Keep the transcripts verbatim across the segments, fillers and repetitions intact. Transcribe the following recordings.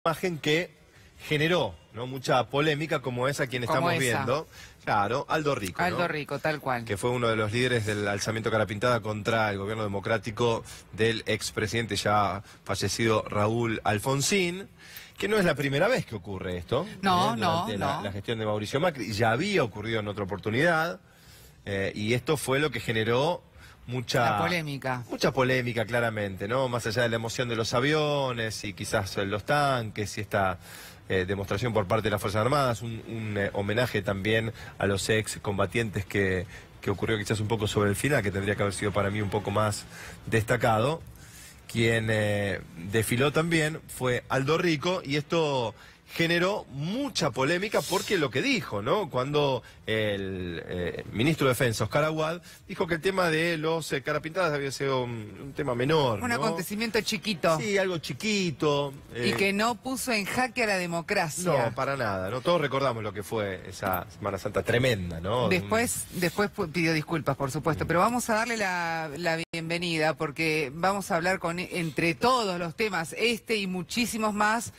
Imagen que generó, ¿no?, mucha polémica, como esa quien estamos viendo. Claro, Aldo Rico, Aldo ¿no? Rico, tal cual. Que fue uno de los líderes del alzamiento cara pintada contra el gobierno democrático del expresidente ya fallecido Raúl Alfonsín, que no es la primera vez que ocurre esto. No, ¿eh? no, Durante la, no. la gestión de Mauricio Macri, ya había ocurrido en otra oportunidad, eh, y esto fue lo que generó mucha La polémica. Mucha polémica, claramente, ¿no? Más allá de la emoción de los aviones y quizás los tanques y esta eh, demostración por parte de las Fuerzas Armadas, un, un eh, homenaje también a los ex combatientes que, que ocurrió quizás un poco sobre el final, que tendría que haber sido para mí un poco más destacado. Quien eh, desfiló también fue Aldo Rico, y esto generó mucha polémica porque lo que dijo, ¿no? Cuando el eh, ministro de Defensa, Oscar Aguad, dijo que el tema de los eh, carapintadas había sido un, un tema menor, Un ¿no? acontecimiento chiquito. Sí, algo chiquito. Eh, Y que no puso en jaque a la democracia. No, para nada, ¿no? Todos recordamos lo que fue esa Semana Santa tremenda, ¿no? Después, después pidió disculpas, por supuesto, pero vamos a darle la, la bienvenida porque vamos a hablar con entre todos los temas, este y muchísimos más,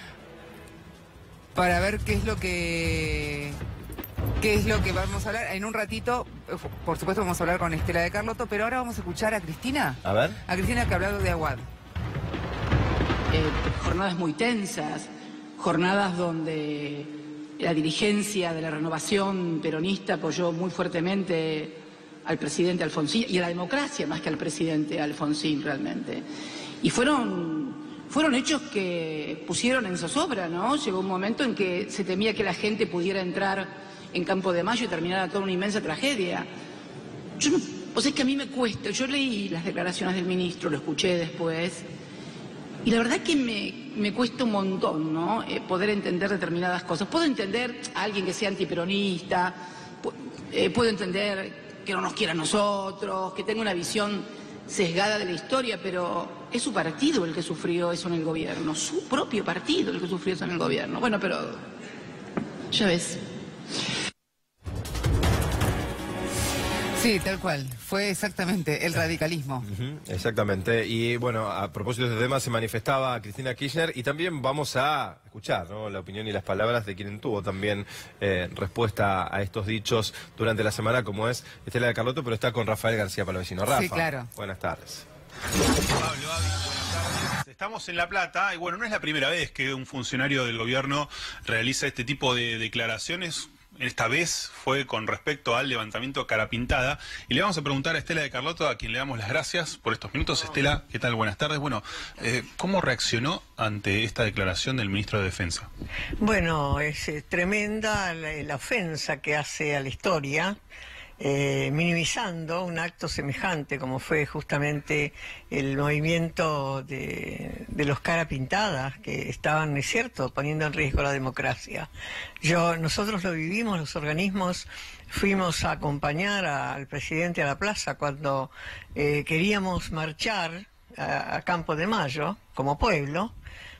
para ver qué es lo que qué es lo que vamos a hablar. En un ratito, por supuesto, vamos a hablar con Estela de Carlotto, pero ahora vamos a escuchar a Cristina. A ver. A Cristina, que ha hablado de Aguad. Eh, jornadas muy tensas, jornadas donde la dirigencia de la renovación peronista apoyó muy fuertemente al presidente Alfonsín y a la democracia más que al presidente Alfonsín realmente. Y fueron... Fueron hechos que pusieron en zozobra, ¿no? Llegó un momento en que se temía que la gente pudiera entrar en Campo de Mayo y terminara toda una inmensa tragedia. Yo no, o sea, es que a mí me cuesta, yo leí las declaraciones del ministro, lo escuché después, y la verdad que me, me cuesta un montón, ¿no? Eh, poder entender determinadas cosas. Puedo entender a alguien que sea antiperonista, eh, puedo entender que no nos quiera a nosotros, que tenga una visión sesgada de la historia, pero es su partido el que sufrió eso en el gobierno, su propio partido el que sufrió eso en el gobierno. Bueno, pero ya ves. Sí, tal cual. Fue exactamente el radicalismo. Uh-huh, exactamente. Y bueno, a propósito de este tema se manifestaba Cristina Kirchner, y también vamos a escuchar, ¿no?, la opinión y las palabras de quien tuvo también eh, respuesta a estos dichos durante la semana, como es Estela de Carlotto, pero está con Rafael García Palavecino. Rafa, Sí, claro. Buenas tardes. Pablo, Avi, buenas tardes. Estamos en La Plata y bueno, no es la primera vez que un funcionario del gobierno realiza este tipo de declaraciones. Esta vez fue con respecto al levantamiento cara pintada, y le vamos a preguntar a Estela de Carlotto, a quien le damos las gracias por estos minutos. Estela, ¿qué tal? Buenas tardes. Bueno, eh, ¿cómo reaccionó ante esta declaración del ministro de Defensa? Bueno, es eh, tremenda la, la ofensa que hace a la historia, eh, minimizando un acto semejante como fue justamente el movimiento de, de los cara pintadas, que estaban, es cierto, poniendo en riesgo la democracia. Yo, nosotros lo vivimos, los organismos fuimos a acompañar a, al presidente a la plaza cuando eh, queríamos marchar a, a Campo de Mayo como pueblo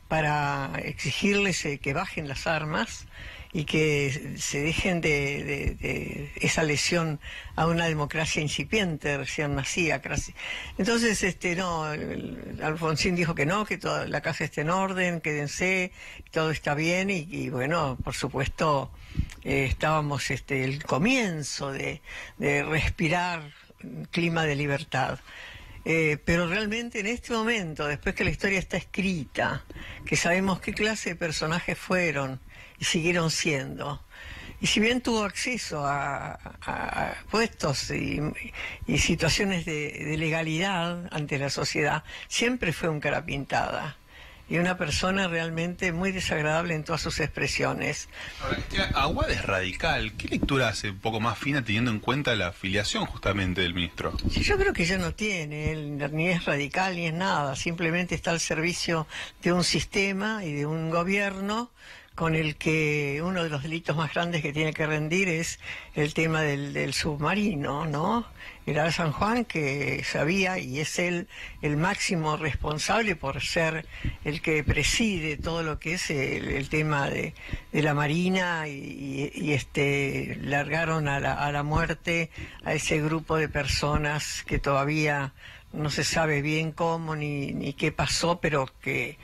para exigirles eh, que bajen las armas y que se dejen de, de, de esa lesión a una democracia incipiente, recién nacida. Entonces, este, no, el, Alfonsín dijo que no, que toda la casa está en orden, quédense, todo está bien, y, y bueno, por supuesto, eh, estábamos, este, el comienzo de, de respirar un clima de libertad. Eh, pero realmente en este momento, después que la historia está escrita, que sabemos qué clase de personajes fueron y siguieron siendo, y si bien tuvo acceso a, a, a puestos y, y situaciones de, de legalidad ante la sociedad, siempre fue un cara pintada y una persona realmente muy desagradable en todas sus expresiones. Ahora, Aguad es radical. ¿Qué lectura hace un poco más fina teniendo en cuenta la afiliación justamente del ministro? Sí, yo creo que ya no tiene, él ni es radical ni es nada, simplemente está al servicio de un sistema y de un gobierno con el que uno de los delitos más grandes que tiene que rendir es el tema del, del submarino, ¿no? Era San Juan, que sabía, y es él el máximo responsable por ser el que preside todo lo que es el, el tema de, de la Marina, y, y este largaron a la, a la muerte a ese grupo de personas que todavía no se sabe bien cómo ni, ni qué pasó, pero que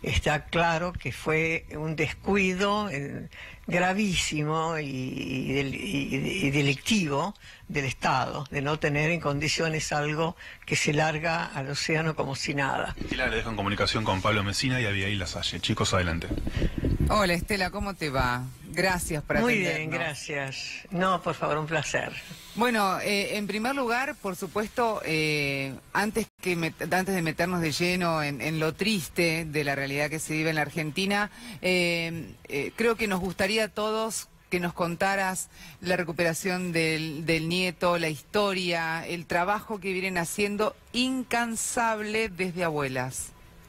está claro que fue un descuido eh, gravísimo y, y, del- y- y delictivo del Estado, de no tener en condiciones algo que se larga al océano como si nada. Estela, le dejo en comunicación con Pablo Messina y Abigail Lasalle. Chicos, adelante. Hola Estela, ¿cómo te va? Gracias por Muy atendernos. bien, gracias. No, por favor, un placer. Bueno, eh, en primer lugar, por supuesto, eh, antes, que met- antes de meternos de lleno en, en lo triste de la realidad que se vive en la Argentina, eh, eh, creo que nos gustaría a todos que nos contaras la recuperación del, del nieto, la historia, el trabajo que vienen haciendo incansable desde abuelas.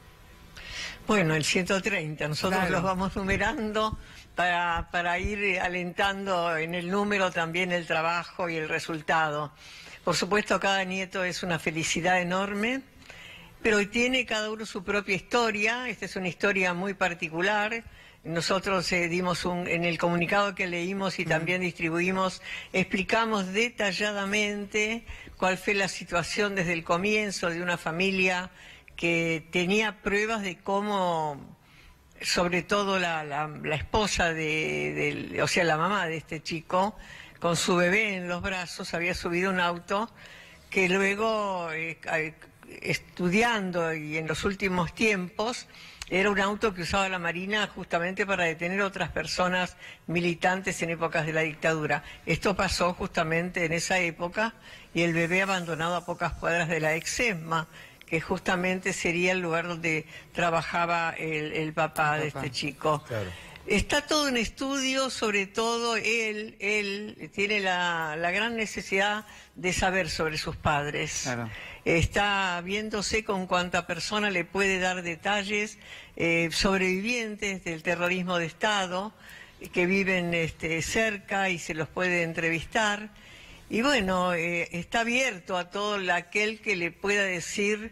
Bueno, el ciento treinta, nosotros Claro. los vamos numerando para, para ir alentando en el número también el trabajo y el resultado. Por supuesto, cada nieto es una felicidad enorme, pero tiene cada uno su propia historia. Esta es una historia muy particular. Nosotros eh, dimos un, en el comunicado que leímos y también distribuimos, explicamos detalladamente cuál fue la situación desde el comienzo de una familia que tenía pruebas de cómo, sobre todo la, la, la esposa de, del- o sea, la mamá de este chico, con su bebé en los brazos, había subido un auto que luego, eh, eh, estudiando y en los últimos tiempos, era un auto que usaba la Marina justamente para detener a otras personas militantes en épocas de la dictadura. Esto pasó justamente en esa época y el bebé abandonado a pocas cuadras de la ex-ESMA, que justamente sería el lugar donde trabajaba el, el papá El de papá. este chico. Claro. Está todo en estudio, sobre todo él, él tiene la, la gran necesidad de saber sobre sus padres. Claro. Está viéndose con cuánta persona le puede dar detalles, eh, sobrevivientes del terrorismo de Estado, que viven este, cerca y se los puede entrevistar. Y bueno, eh, está abierto a todo aquel que le pueda decir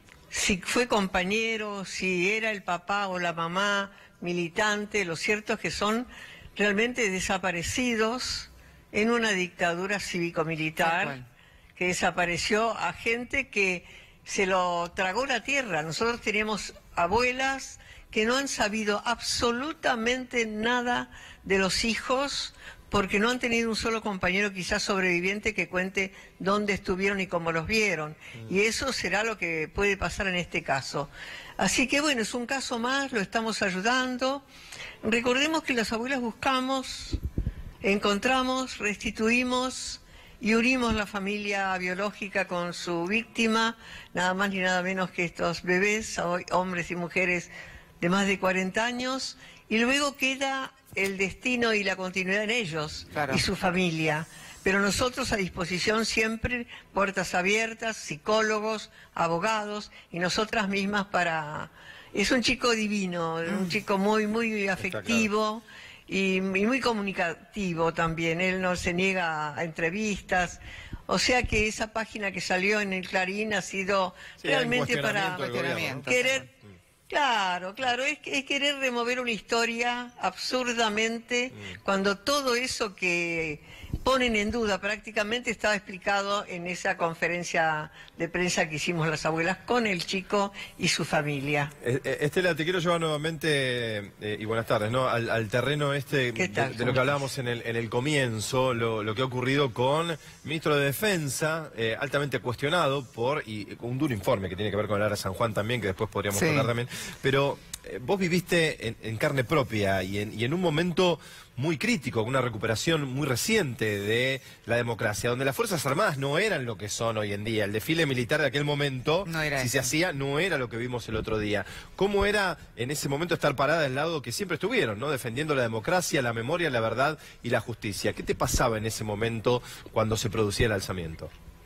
si fue compañero, si era el papá o la mamá militante. Lo cierto es que son realmente desaparecidos en una dictadura Tal cívico-militar cual. que desapareció a gente que se lo tragó la tierra. Nosotros tenemos abuelas que no han sabido absolutamente nada de los hijos porque no han tenido un solo compañero quizás sobreviviente que cuente dónde estuvieron y cómo los vieron. Y eso será lo que puede pasar en este caso. Así que bueno, es un caso más, lo estamos ayudando. Recordemos que las abuelas buscamos, encontramos, restituimos y unimos la familia biológica con su víctima, nada más ni nada menos que estos bebés, hoy hombres y mujeres de más de cuarenta años, y luego queda el destino y la continuidad en ellos Claro. y su familia. Pero nosotros a disposición siempre, puertas abiertas, psicólogos, abogados y nosotras mismas para... Es un chico divino, un chico muy, muy afectivo y, y muy comunicativo también. Él no se niega a entrevistas. O sea que esa página que salió en el Clarín ha sido Sí, hay un realmente para cuestionamiento del gobierno, ¿no? querer... Claro, claro, es, es querer remover una historia absurdamente cuando todo eso que ponen en duda prácticamente estaba explicado en esa conferencia de prensa que hicimos las abuelas con el chico y su familia. Eh, eh, Estela, te quiero llevar nuevamente, eh, y buenas tardes, ¿no? Al, al terreno este ¿Qué de, tal? de lo que hablábamos en el, en el comienzo, lo, lo que ha ocurrido con el ministro de Defensa, eh, altamente cuestionado por, y un duro informe que tiene que ver con el área San Juan también, que después podríamos Sí. hablar también, pero eh, vos viviste en, en carne propia y en, y en un momento muy crítico, con una recuperación muy reciente de la democracia, donde las Fuerzas Armadas no eran lo que son hoy en día. El desfile militar de aquel momento, No era si eso. se hacía, no era lo que vimos el otro día. ¿Cómo era en ese momento estar parada del lado que siempre estuvieron, ¿no? Defendiendo la democracia, la memoria, la verdad y la justicia? ¿Qué te pasaba en ese momento cuando se producía el alzamiento?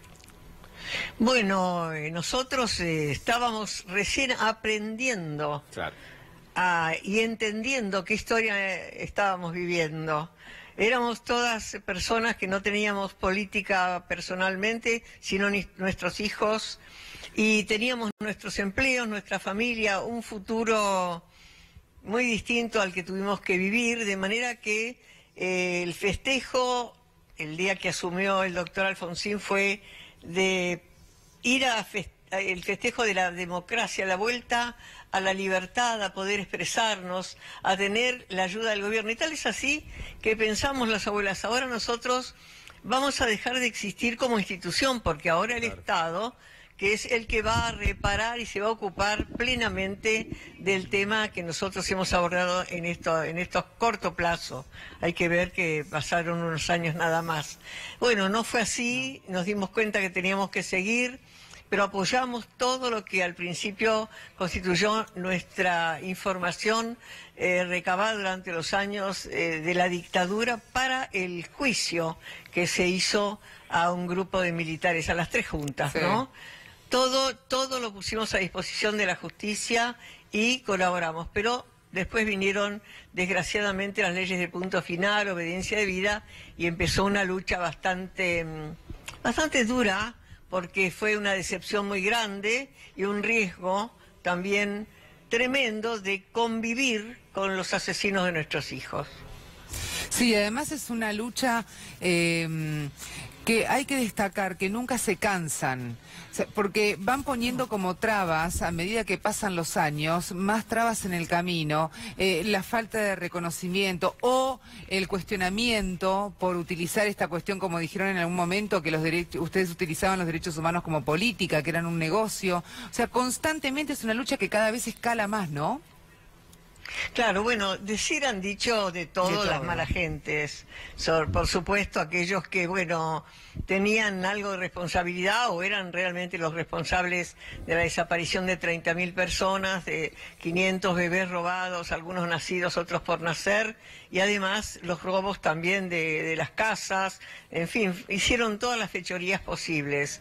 Bueno, eh, nosotros eh, estábamos recién aprendiendo Claro. ah, y entendiendo qué historia eh, estábamos viviendo. Éramos todas personas que no teníamos política personalmente, sino ni nuestros hijos, y teníamos nuestros empleos, nuestra familia, un futuro muy distinto al que tuvimos que vivir, de manera que eh, el festejo, el día que asumió el doctor Alfonsín, fue de ir a festejar el festejo de la democracia, la vuelta a la libertad, a poder expresarnos, a tener la ayuda del gobierno. Y tal es así que pensamos las abuelas, ahora nosotros vamos a dejar de existir como institución, porque ahora el Claro. Estado, que es el que va a reparar y se va a ocupar plenamente del tema que nosotros hemos abordado en esto, en estos corto plazo. Hay que ver que pasaron unos años nada más. Bueno, no fue así, nos dimos cuenta que teníamos que seguir, pero apoyamos todo lo que al principio constituyó nuestra información eh, recabada durante los años eh, de la dictadura para el juicio que se hizo a un grupo de militares, a las tres juntas, Sí. ¿no? Todo, todo lo pusimos a disposición de la justicia y colaboramos, pero después vinieron desgraciadamente las leyes de punto final, obediencia de vida, y empezó una lucha bastante, bastante dura, porque fue una decepción muy grande y un riesgo también tremendo de convivir con los asesinos de nuestros hijos. Sí, además es una lucha eh, que hay que destacar que nunca se cansan, o sea, porque van poniendo como trabas a medida que pasan los años, más trabas en el camino, eh, la falta de reconocimiento o el cuestionamiento por utilizar esta cuestión, como dijeron en algún momento, que los derechos, ustedes utilizaban los derechos humanos como política, que eran un negocio. O sea, constantemente es una lucha que cada vez escala más, ¿no? Claro, bueno, decir han dicho de todo, De todo. las malas gentes, So- por supuesto aquellos que, bueno, tenían algo de responsabilidad o eran realmente los responsables de la desaparición de treinta mil personas, de quinientos bebés robados, algunos nacidos, otros por nacer, y además los robos también de, de las casas, en fin, hicieron todas las fechorías posibles.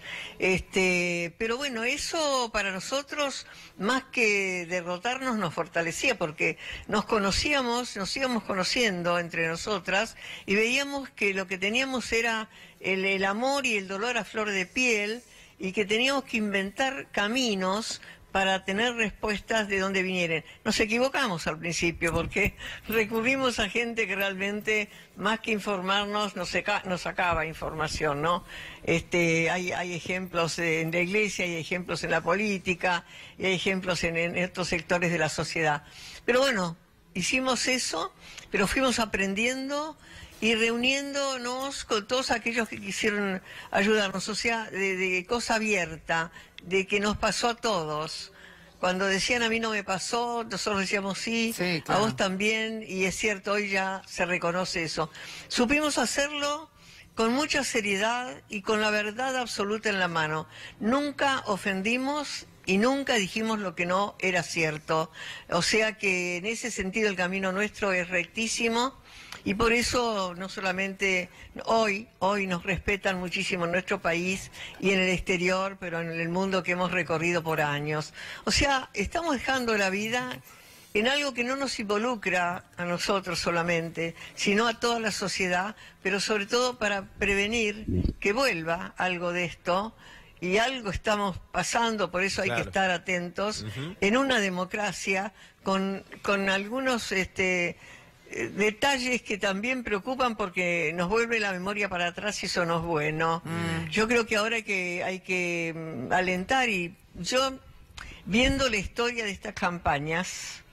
Este, pero bueno, eso para nosotros, más que derrotarnos, nos fortalecía, porque nos conocíamos, nos íbamos conociendo entre nosotras y veíamos que lo que teníamos era el, el amor y el dolor a flor de piel, y que teníamos que inventar caminos para tener respuestas de donde vinieren. Nos equivocamos al principio porque recurrimos a gente que realmente, más que informarnos, nos, seca, nos sacaba información, ¿no? Este, hay, hay ejemplos en la iglesia, hay ejemplos en la política, y hay ejemplos en, en estos sectores de la sociedad. Pero bueno, hicimos eso, pero fuimos aprendiendo y reuniéndonos con todos aquellos que quisieron ayudarnos, o sea, de, de cosa abierta, de que nos pasó a todos. Cuando decían a mí no me pasó, nosotros decíamos sí, Sí, a claro. vos también, y es cierto, hoy ya se reconoce eso. Supimos hacerlo con mucha seriedad y con la verdad absoluta en la mano. Nunca ofendimos y nunca dijimos lo que no era cierto. O sea que en ese sentido el camino nuestro es rectísimo. Y por eso no solamente hoy, hoy nos respetan muchísimo en nuestro país y en el exterior, pero en el mundo que hemos recorrido por años. O sea, estamos dejando la vida en algo que no nos involucra a nosotros solamente, sino a toda la sociedad, pero sobre todo para prevenir que vuelva algo de esto. Y algo estamos pasando, por eso hay Claro. que estar atentos, Ujú. en una democracia con, con algunos... este eh, detalles que también preocupan, porque nos vuelve la memoria para atrás y eso no es bueno. Mm. Yo creo que ahora hay que, hay que mm, alentar, y yo, viendo la historia de estas campañas,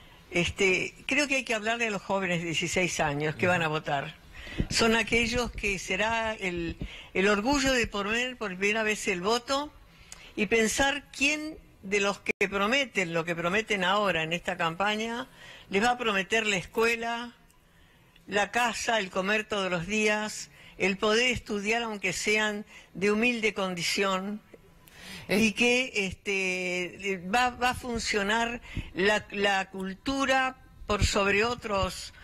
este, creo que hay que hablarle a los jóvenes de dieciséis años que van a votar. Son aquellos que será el, el orgullo de poner por primera vez el voto y pensar quién de los que prometen lo que prometen ahora en esta campaña les va a prometer la escuela, la casa, el comer todos los días, el poder estudiar aunque sean de humilde condición, Es- y que este, va, va a funcionar la, la cultura por sobre otros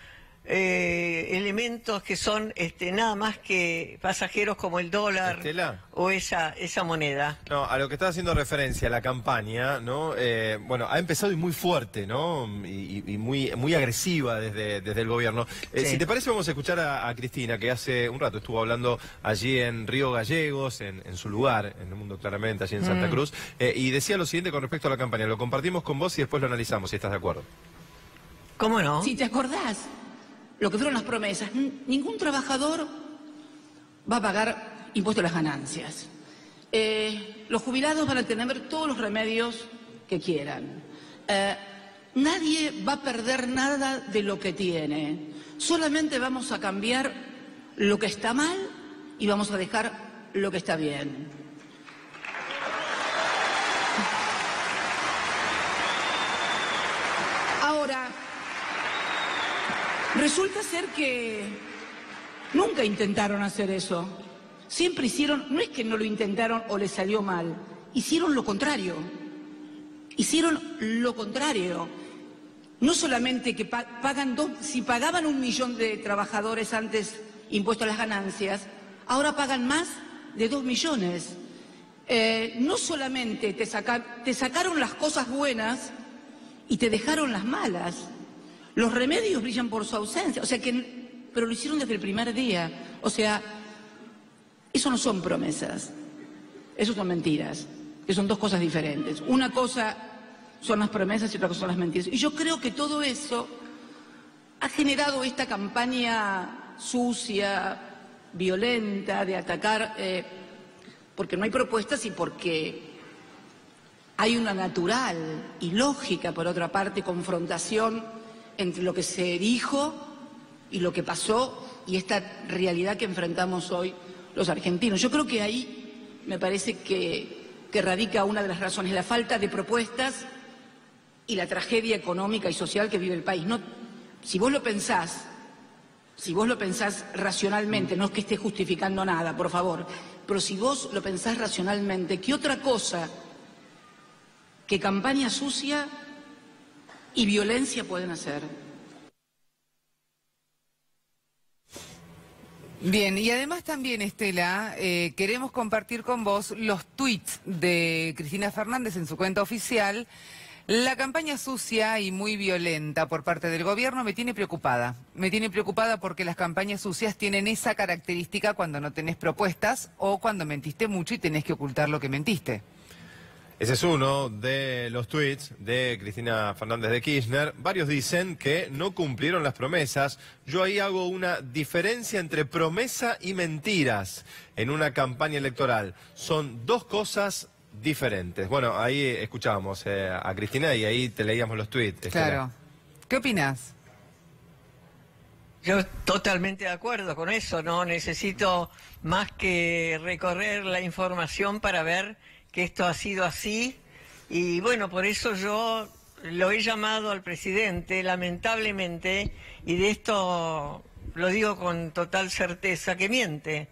eh, elementos que son este, nada más que pasajeros, como el dólar Estela. o esa, esa moneda. No, a lo que está haciendo referencia, la campaña, ¿no? Eh, bueno, ha empezado y muy fuerte, ¿no? Y, y muy, muy agresiva desde, desde el gobierno. Eh, Sí. Si te parece, vamos a escuchar a, a Cristina, que hace un rato estuvo hablando allí en Río Gallegos, en, en su lugar, en el mundo claramente, allí en Santa Mm. Cruz, eh, y decía lo siguiente con respecto a la campaña. Lo compartimos con vos y después lo analizamos, si estás de acuerdo. ¿Cómo no? Si te acordás lo que fueron las promesas, n- ningún trabajador va a pagar impuesto a las ganancias. Eh, los jubilados van a tener todos los remedios que quieran. Eh, nadie va a perder nada de lo que tiene. Solamente vamos a cambiar lo que está mal y vamos a dejar lo que está bien. Ahora, resulta ser que nunca intentaron hacer eso. Siempre hicieron, no es que no lo intentaron o les salió mal, hicieron lo contrario. Hicieron lo contrario. No solamente que pagan dos, si pagaban un millón de trabajadores antes impuesto a las ganancias, ahora pagan más de dos millones. Eh, no solamente te, saca, te sacaron las cosas buenas y te dejaron las malas. Los remedios brillan por su ausencia, o sea que, pero lo hicieron desde el primer día. O sea, eso no son promesas, eso son mentiras, que son dos cosas diferentes. Una cosa son las promesas y otra cosa son las mentiras. Y yo creo que todo eso ha generado esta campaña sucia, violenta, de atacar, eh, porque no hay propuestas y porque hay una natural y lógica, por otra parte, confrontación entre lo que se dijo y lo que pasó y esta realidad que enfrentamos hoy los argentinos. Yo creo que ahí me parece que, que radica una de las razones, la falta de propuestas y la tragedia económica y social que vive el país. No, si vos lo pensás, si vos lo pensás racionalmente, no es que esté justificando nada, por favor, pero si vos lo pensás racionalmente, ¿qué otra cosa que campaña sucia y violencia pueden hacer? Bien, y además también, Estela, eh, queremos compartir con vos los tweets de Cristina Fernández en su cuenta oficial. La campaña sucia y muy violenta por parte del gobierno me tiene preocupada. Me tiene preocupada porque las campañas sucias tienen esa característica cuando no tenés propuestas o cuando mentiste mucho y tenés que ocultar lo que mentiste. Ese es uno de los tweets de Cristina Fernández de Kirchner. Varios dicen que no cumplieron las promesas. Yo ahí hago una diferencia entre promesa y mentiras en una campaña electoral. Son dos cosas diferentes. Bueno, ahí escuchábamos eh, a Cristina y ahí te leíamos los tweets. Claro. ¿Qué opinas? Yo totalmente de acuerdo con eso. No necesito más que recorrer la información para ver que esto ha sido así, y bueno, por eso yo lo he llamado al presidente, lamentablemente, y de esto lo digo con total certeza, que miente.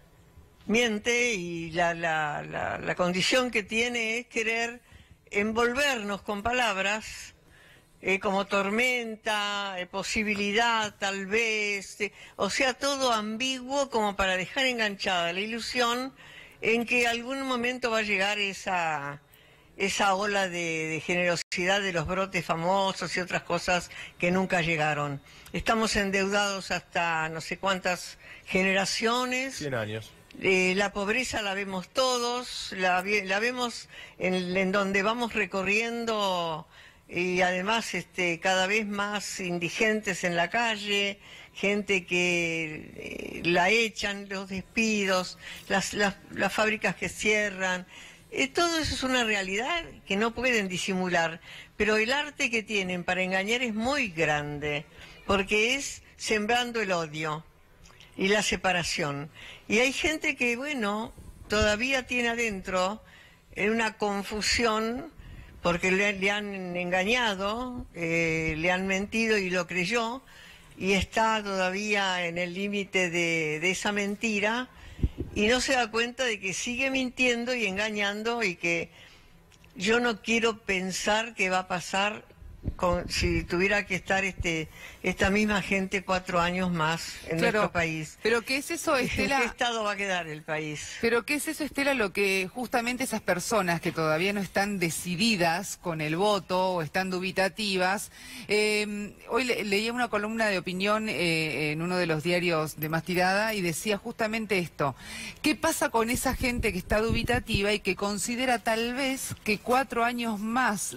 Miente y la, la, la, la condición que tiene es querer envolvernos con palabras eh, como tormenta, eh, posibilidad, tal vez, eh, o sea, todo ambiguo como para dejar enganchada la ilusión en que algún momento va a llegar esa, esa ola de, de generosidad de los brotes famosos y otras cosas que nunca llegaron. Estamos endeudados hasta no sé cuántas generaciones. cien años. Eh, la pobreza la vemos todos, la, la vemos en, en donde vamos recorriendo y además este, cada vez más indigentes en la calle, gente que eh, la echan, los despidos, las, las, las fábricas que cierran. Eh, todo eso es una realidad que no pueden disimular, pero el arte que tienen para engañar es muy grande, porque es sembrando el odio y la separación. Y hay gente que, bueno, todavía tiene adentro una confusión, porque le, le han engañado, eh, le han mentido y lo creyó, y está todavía en el límite de, de esa mentira, y no se da cuenta de que sigue mintiendo y engañando, y que yo no quiero pensar qué va a pasar con, si tuviera que estar este esta misma gente cuatro años más en Claro, nuestro país. Pero ¿qué es eso, Estela? ¿En qué estado va a quedar el país? Pero ¿qué es eso, Estela, lo que justamente esas personas que todavía no están decididas con el voto o están dubitativas? Eh, hoy le, leía una columna de opinión eh, en uno de los diarios de más tirada y decía justamente esto. ¿Qué pasa con esa gente que está dubitativa y que considera tal vez que cuatro años más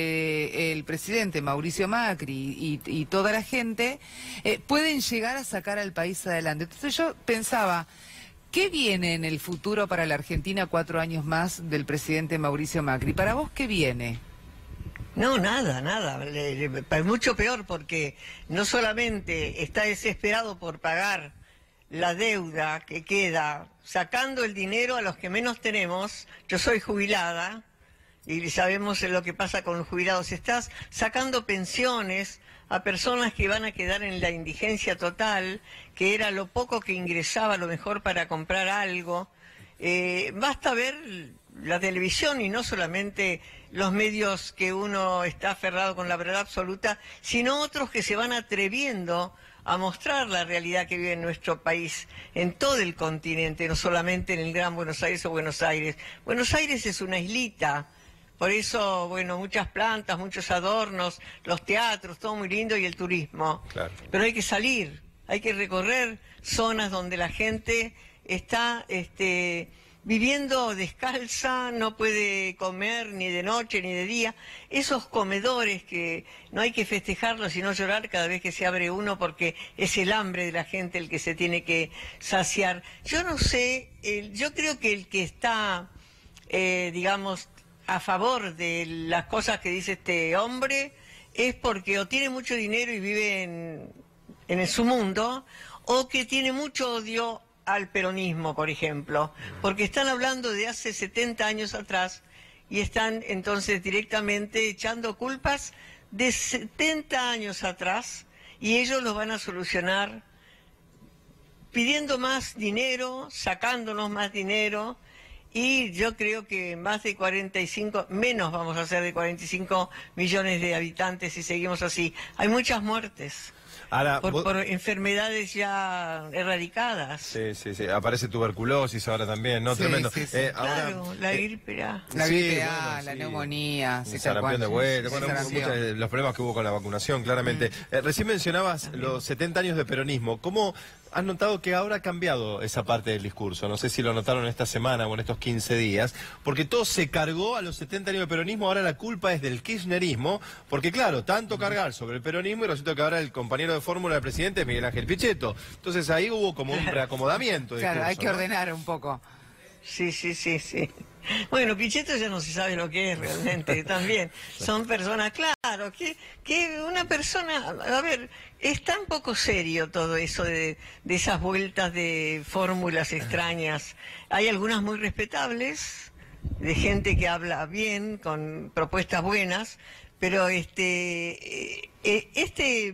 del presidente Mauricio Macri y, y toda la gente eh, pueden llegar a sacar al país adelante? Entonces yo pensaba, ¿qué viene en el futuro para la Argentina cuatro años más del presidente Mauricio Macri? ¿Para vos qué viene? No, nada, nada. Le, le, es mucho peor porque no solamente está desesperado por pagar la deuda que queda, sacando el dinero a los que menos tenemos. Yo soy jubilada y sabemos lo que pasa con los jubilados. Estás sacando pensiones a personas que van a quedar en la indigencia total, que era lo poco que ingresaba a lo mejor para comprar algo. Eh, basta ver la televisión y no solamente los medios que uno está aferrado con la verdad absoluta, sino otros que se van atreviendo a mostrar la realidad que vive en nuestro país, en todo el continente, no solamente en el Gran Buenos Aires o Buenos Aires. Buenos Aires es una islita, por eso, bueno, muchas plantas, muchos adornos, los teatros, todo muy lindo y el turismo. Claro. Pero hay que salir, hay que recorrer zonas donde la gente está este, viviendo descalza, no puede comer ni de noche ni de día. Esos comedores que no hay que festejarlos sino llorar cada vez que se abre uno, porque es el hambre de la gente el que se tiene que saciar. Yo no sé, el, yo creo que el que está, eh, digamos, a favor de las cosas que dice este hombre es porque o tiene mucho dinero y vive en, en su mundo, o que tiene mucho odio al peronismo, por ejemplo, porque están hablando de hace setenta años atrás y están entonces directamente echando culpas de setenta años atrás, y ellos los van a solucionar pidiendo más dinero, sacándonos más dinero. Y yo creo que más de cuarenta y cinco, menos vamos a hacer de cuarenta y cinco millones de habitantes si seguimos así. Hay muchas muertes. Ahora, por, vos... por enfermedades ya erradicadas. Sí, sí, sí. Aparece tuberculosis ahora también, ¿no? Sí, Tremendo. Sí, sí. Eh, claro, ahora, la eh, gripe A. La sí, gripe A, bueno, la sí. neumonía. El sarampión de vuelta, bueno, muchos, los problemas que hubo con la vacunación, claramente. Mm. Eh, recién mencionabas También. los setenta años de peronismo. ¿Cómo has notado que ahora ha cambiado esa parte del discurso? No sé si lo notaron esta semana o en estos quince días, porque todo se cargó a los setenta años de peronismo, ahora la culpa es del kirchnerismo, porque claro, tanto cargar sobre el peronismo y resulta que ahora el compañero de fórmula del presidente es Miguel Ángel Pichetto. Entonces ahí hubo como un reacomodamiento. Claro, discurso, hay que ¿no? ordenar un poco. Sí, sí, sí, sí. Bueno, Pichetto ya no se sabe lo que es realmente también. Son personas, claro, que, que una persona, a ver, es tan poco serio todo eso de, de esas vueltas de fórmulas extrañas. Hay algunas muy respetables, de gente que habla bien, con propuestas buenas, pero este, eh, este,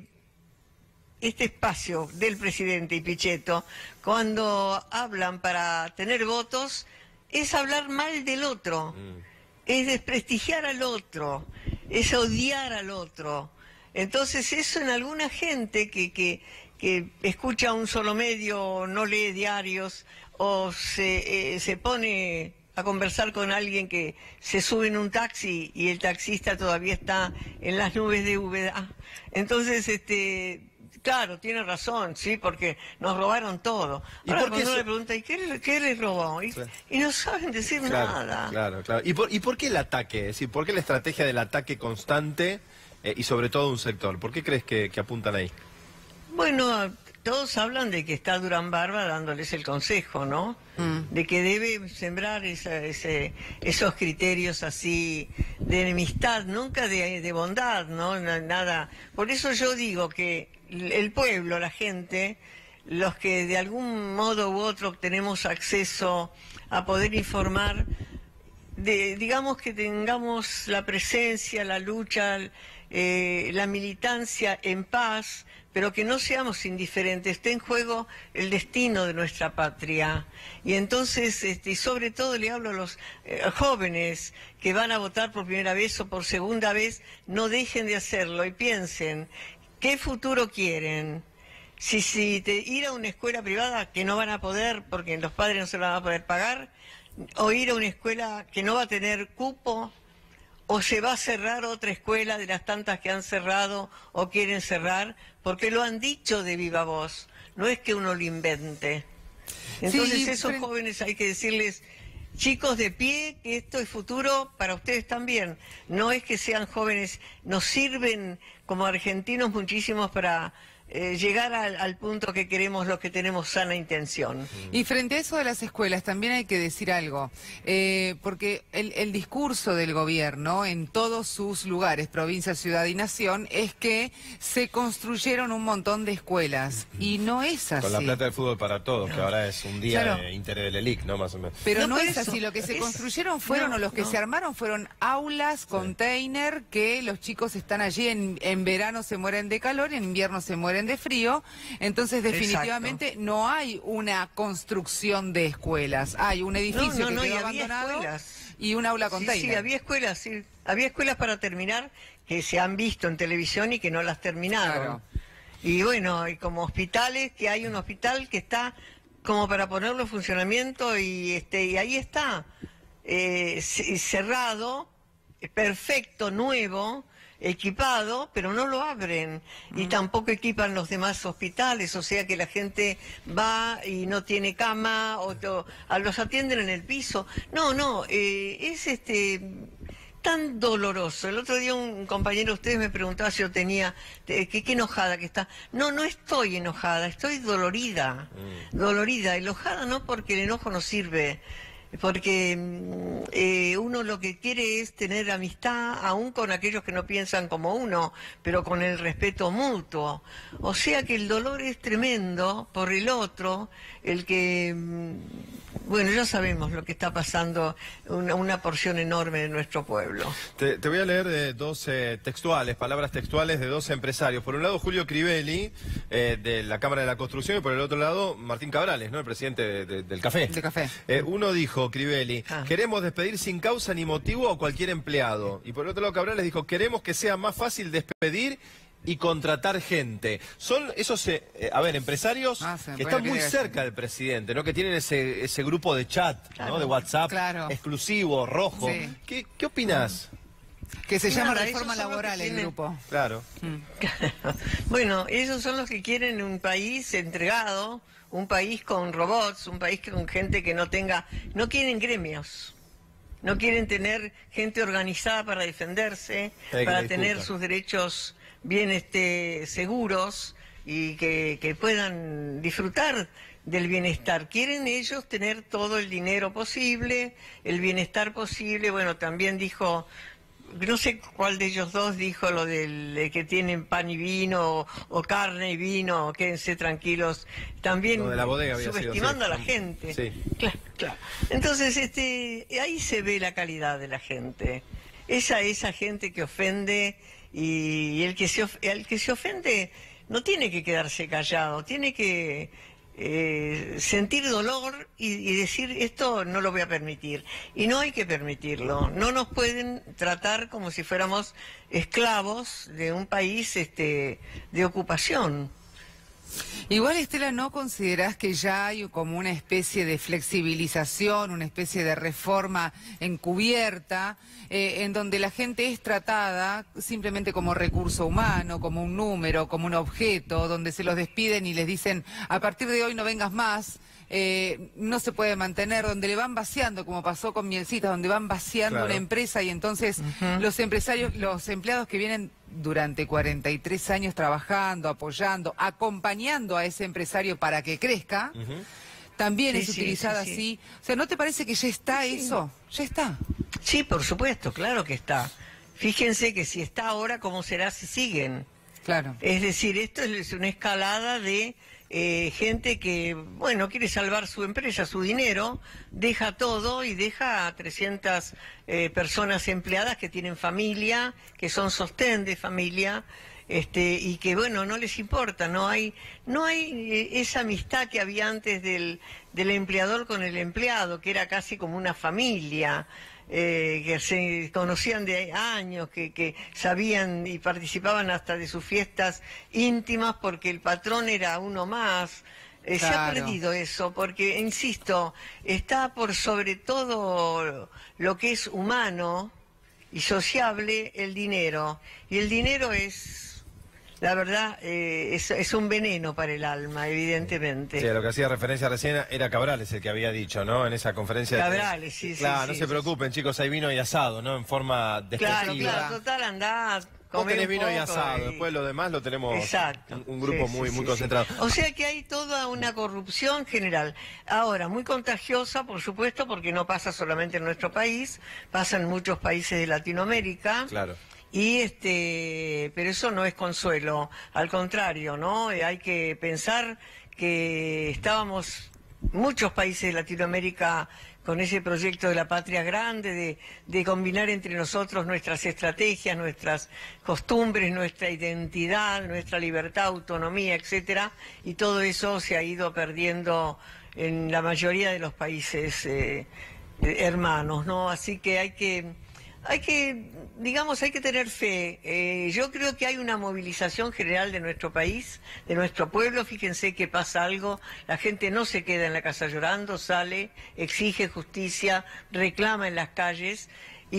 este espacio del presidente y Pichetto, cuando hablan para tener votos, es hablar mal del otro, mm. es desprestigiar al otro, es odiar al otro. Entonces eso en alguna gente que, que, que escucha un solo medio, no lee diarios, o se, eh, se pone a conversar con alguien que se sube en un taxi y el taxista todavía está en las nubes de Úbeda. Entonces, este... Claro, tiene razón, sí, porque nos robaron todo. ¿Y ahora por qué cuando uno le pregunta, ¿y qué, qué les robó? Y, claro. y no saben decir claro, nada. Claro, claro. ¿Y por, ¿Y por qué el ataque? Es decir, ¿por qué la estrategia del ataque constante eh, y sobre todo un sector? ¿Por qué crees que, que apuntan ahí? Bueno, todos hablan de que está Durán Barba dándoles el consejo, ¿no? Mm. De que debe sembrar esa, ese, esos criterios así de enemistad, nunca de, de bondad, ¿no? Nada. Por eso yo digo que el pueblo, la gente, los que de algún modo u otro tenemos acceso a poder informar, de, digamos que tengamos la presencia, la lucha, eh, la militancia en paz, pero que no seamos indiferentes. Está en juego el destino de nuestra patria. Y entonces, este, y sobre todo le hablo a los eh, jóvenes que van a votar por primera vez o por segunda vez, no dejen de hacerlo y piensen, ¿qué futuro quieren? Si, si te, ir a una escuela privada que no van a poder porque los padres no se la van a poder pagar, o ir a una escuela que no va a tener cupo, o se va a cerrar otra escuela de las tantas que han cerrado o quieren cerrar, porque lo han dicho de viva voz, no es que uno lo invente. Entonces sí, esos pero... jóvenes hay que decirles, chicos de pie, que esto es futuro para ustedes también. No es que sean jóvenes, nos sirven como argentinos muchísimos para eh, llegar al, al punto que queremos los que tenemos sana intención. Y frente a eso de las escuelas también hay que decir algo, eh, porque el, el discurso del gobierno en todos sus lugares, provincia, ciudad y nación, es que se construyeron un montón de escuelas y no es así. Con la plata del fútbol para todos, que ahora es un día Claro. de interés del E L I C, ¿no? Más o menos. Pero no, No, por es eso, así, lo que se es- construyeron fueron, no, o los que no. se armaron fueron aulas, container, que los chicos están allí, en, en verano se mueren de calor, en invierno se mueren de frío, entonces definitivamente Exacto. no hay una construcción de escuelas, hay un edificio No, no, no, que y quedó había abandonado escuelas. y un aula Sí, container. sí, había escuelas, sí. Había escuelas para terminar que se han visto en televisión y que no las terminaron. Claro. Y bueno, y como hospitales, que hay un hospital que está como para ponerlo en funcionamiento y este y ahí está, eh, c- cerrado, perfecto, nuevo, equipado, pero no lo abren y tampoco equipan los demás hospitales, o sea que la gente va y no tiene cama o to- a los atienden en el piso. No, no, eh, es este tan doloroso. El otro día un compañero de ustedes me preguntaba si yo tenía, eh, que qué enojada que está. No, no estoy enojada, estoy dolorida, dolorida, enojada no porque el enojo no sirve, porque mm, eh, uno lo que quiere es tener amistad aún con aquellos que no piensan como uno, pero con el respeto mutuo. O sea que el dolor es tremendo por el otro, el que, mm, bueno, ya sabemos lo que está pasando, una, una porción enorme de nuestro pueblo. Te, te voy a leer de dos eh, textuales, palabras textuales de dos empresarios. Por un lado, Julio Crivelli, eh, de la Cámara de la Construcción, y por el otro lado, Martín Cabrales, ¿no? El presidente de- de- del Café. De Café. Eh, uno dijo, Crivelli, Ah. queremos despedir sin causa ni motivo a cualquier empleado. Y por el otro lado, Cabrales dijo, queremos que sea más fácil despedir y contratar gente. Son esos, eh, eh, a ver, empresarios Ah, sí, que bueno, están ¿qué muy digas? cerca del presidente, ¿no? Que tienen ese, ese grupo de chat, ¿no? Claro. De WhatsApp, Claro. exclusivo, rojo. Sí. ¿Qué, qué opinas? Que se llama Nada, reforma esos son los laboral que el tienen- grupo. Claro. Bueno, esos son los que quieren un país entregado, un país con robots, un país con gente que no tenga, no quieren gremios, no quieren tener gente organizada para defenderse, Hay que para discuta. tener sus derechos bien este, seguros y que, que puedan disfrutar del bienestar. Quieren ellos tener todo el dinero posible, el bienestar posible. Bueno, también dijo, no sé cuál de ellos dos dijo lo del de que tienen pan y vino o, o carne y vino, quédense tranquilos. También Lo de la bodega había sido, subestimando sí. a la gente. Sí. Claro, claro. Entonces, este, ahí se ve la calidad de la gente. Esa esa gente que ofende y, y el que se of- el que se ofende no tiene que quedarse callado, tiene que eh, sentir dolor y, y decir esto no lo voy a permitir. Y no hay que permitirlo. No nos pueden tratar como si fuéramos esclavos de un país este, de ocupación. Igual, Estela, ¿no considerás que ya hay como una especie de flexibilización, una especie de reforma encubierta, eh, en donde la gente es tratada simplemente como recurso humano, como un número, como un objeto, donde se los despiden y les dicen, a partir de hoy no vengas más, eh, no se puede mantener, donde le van vaciando, como pasó con Mielcita, donde van vaciando Claro. una empresa y entonces los empresarios, los empleados que vienen durante cuarenta y tres años trabajando, apoyando, acompañando a ese empresario para que crezca, también Sí, es sí, utilizada sí, sí. así. O sea, ¿no te parece que ya está Sí. eso? Ya está. Sí, por supuesto, claro que está. Fíjense que si está ahora, ¿cómo será si siguen? Claro. Es decir, esto es una escalada de eh, gente que, bueno, quiere salvar su empresa, su dinero, deja todo y deja a trescientas eh, personas empleadas que tienen familia, que son sostén de familia, este, y que, bueno, no les importa, no hay, no hay eh, esa amistad que había antes del, del empleador con el empleado, que era casi como una familia. Eh, que se conocían de años, que, que sabían y participaban hasta de sus fiestas íntimas porque el patrón era uno más. Eh, Se ha Claro. perdido eso porque, insisto, está por sobre todo lo que es humano y sociable el dinero. Y el dinero es, la verdad, eh, es, es un veneno para el alma, evidentemente. Sí, a lo que hacía referencia recién era Cabrales el que había dicho, ¿no? En esa conferencia. de- Cabrales, sí, sí, Claro, sí, no sí, se sí. preocupen, chicos, hay vino y asado, ¿no? En forma Claro, despectiva. claro, total, andá, Vos comer tenés un vino y poco asado, y- después lo demás lo tenemos Exacto. un, un grupo Sí, muy, sí, muy sí, concentrado. sí. O sea que hay toda una corrupción general. Ahora, muy contagiosa, por supuesto, porque no pasa solamente en nuestro país, pasa en muchos países de Latinoamérica. Claro. Y este, pero eso no es consuelo, al contrario, ¿no? Eh, Hay que pensar que estábamos muchos países de Latinoamérica con ese proyecto de la patria grande, de, de combinar entre nosotros nuestras estrategias, nuestras costumbres, nuestra identidad, nuestra libertad, autonomía, etcétera, y todo eso se ha ido perdiendo en la mayoría de los países eh, eh, hermanos, ¿no? Así que hay que Hay que, digamos, hay que tener fe. Eh, yo creo que hay una movilización general de nuestro país, de nuestro pueblo. Fíjense que pasa algo, la gente no se queda en la casa llorando, sale, exige justicia, reclama en las calles.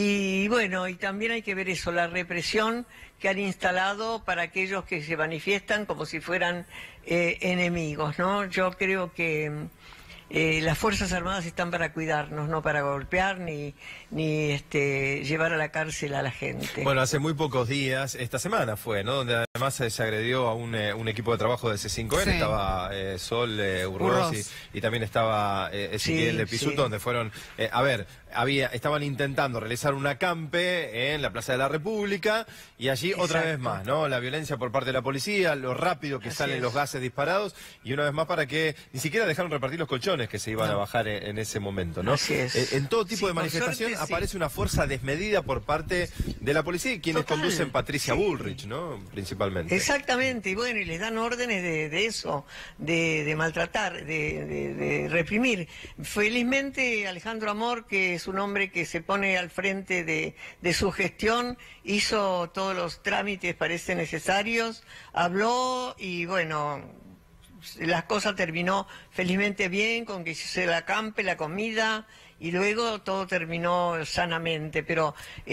Y bueno, y también hay que ver eso, la represión que han instalado para aquellos que se manifiestan como si fueran eh, enemigos, ¿no? Yo creo que Eh, las Fuerzas Armadas están para cuidarnos, no para golpear ni, ni este, llevar a la cárcel a la gente. Bueno, hace muy pocos días, esta semana fue, ¿no? Donde además se, se agredió a un, eh, un equipo de trabajo de C cinco N, Sí. estaba eh, Sol eh, Urroz Urroz. y, y también estaba eh, Ezequiel Sí, de Pisuto, sí. donde fueron, eh, a ver, había, estaban intentando realizar un acampe en la Plaza de la República y allí otra Exacto. vez más, ¿no? La violencia por parte de la policía, lo rápido que Así salen es. los gases disparados y una vez más para que ni siquiera dejaron repartir los colchones que se iban No. a bajar en, en ese momento, ¿no? Así es. Eh, en todo tipo Sí, de por manifestación suerte, sí. aparece una fuerza desmedida por parte de la policía y quienes Total, conducen Patricia sí. Bullrich, ¿no? Principalmente. Exactamente, y bueno, y les dan órdenes de, de eso, de, de maltratar, de, de- de reprimir. Felizmente Alejandro Amor, que es un hombre que se pone al frente de, de su gestión, hizo todos los trámites, parece necesarios, habló y bueno, la cosa terminó felizmente bien, con que se la acampe, la comida, y luego todo terminó sanamente, pero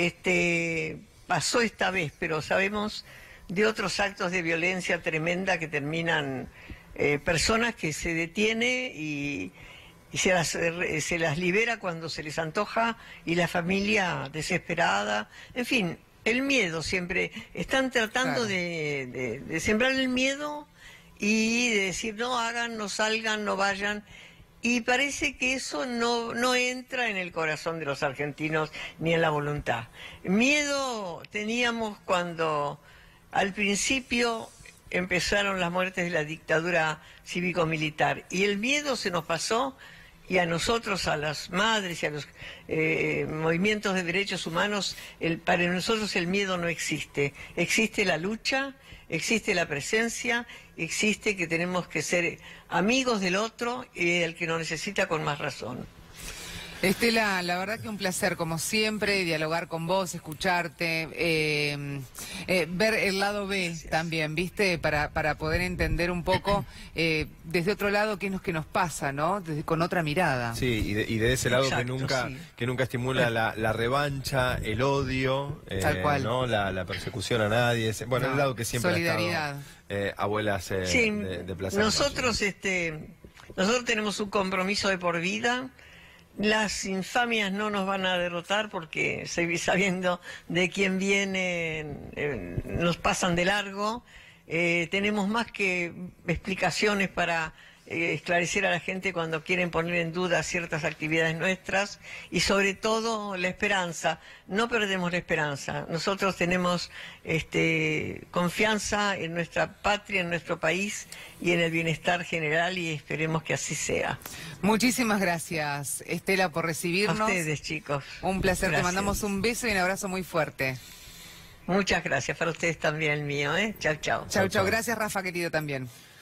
este pasó esta vez, pero sabemos de otros actos de violencia tremenda que terminan eh, personas que se detiene y, y se las, eh, se las libera cuando se les antoja y la familia desesperada, en fin, el miedo siempre, están tratando Claro. de, de- de sembrar el miedo y de decir no hagan, no salgan, no vayan. Y parece que eso no, no entra en el corazón de los argentinos ni en la voluntad. Miedo teníamos cuando al principio empezaron las muertes de la dictadura cívico-militar y el miedo se nos pasó y a nosotros, a las madres y a los eh, movimientos de derechos humanos, el, para nosotros el miedo no existe. Existe la lucha, existe la presencia, existe que tenemos que ser amigos del otro y del que nos necesita con más razón. Estela, la verdad que un placer, como siempre, dialogar con vos, escucharte, eh, eh, ver el lado B también, ¿viste? Para, para poder entender un poco eh, desde otro lado qué es lo que nos pasa, ¿no? Desde, con otra mirada. Sí, y de, y de ese lado Exacto, que nunca sí. que nunca estimula la, la revancha, el odio, eh, Tal cual. ¿no? La, la persecución a nadie. ese- Bueno, No, el lado que siempre solidaridad. ha estado eh, abuelas eh, Sí, de, de Plaza de Mayo. nosotros, este, nosotros tenemos un compromiso de por vida. Las infamias no nos van a derrotar porque se- sabiendo de quién vienen eh, nos pasan de largo. Eh, tenemos más que explicaciones para eh, esclarecer a la gente cuando quieren poner en duda ciertas actividades nuestras y sobre todo la esperanza. No perdemos la esperanza. Nosotros tenemos este, confianza en nuestra patria, en nuestro país y en el bienestar general y esperemos que así sea. Muchísimas gracias, Estela, por A recibirnos. ustedes, chicos. Un placer, Gracias. te mandamos un beso y un abrazo muy fuerte. Muchas gracias, para ustedes también el mío, ¿eh? Chao, chao. Chau, Chau, chau. chau. Gracias, Rafa, querido, también.